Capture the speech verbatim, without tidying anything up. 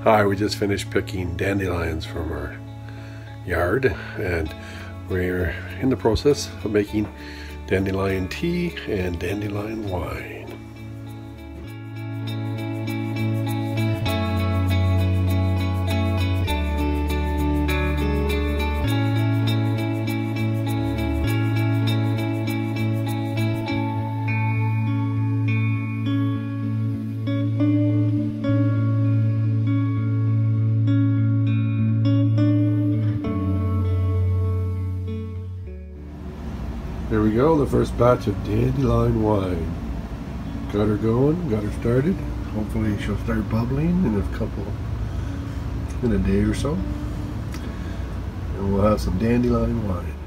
Hi, we just finished picking dandelions from our yard, and we're in the process of making dandelion tea and dandelion wine. There we go, the first batch of dandelion wine. Got her going, got her started. Hopefully she'll start bubbling in a couple, in a day or so. And we'll have some dandelion wine.